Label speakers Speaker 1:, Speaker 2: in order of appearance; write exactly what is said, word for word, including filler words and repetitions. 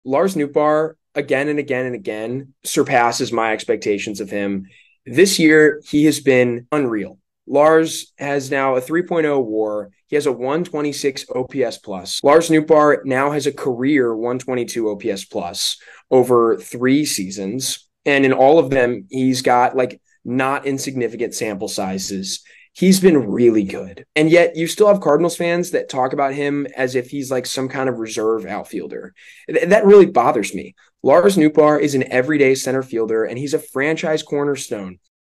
Speaker 1: Lars Nootbaar again and again and again surpasses my expectations of him. This year, he has been unreal. Lars has now a three point oh WAR. He has a one twenty-six O P S plus. Lars Nootbaar now has a career one twenty-two O P S plus over three seasons. And in all of them, he's got like not insignificant sample sizes. He's been really good. And yet you still have Cardinals fans that talk about him as if he's like some kind of reserve outfielder. That really bothers me. Lars Nootbaar is an everyday center fielder, and he's a franchise cornerstone.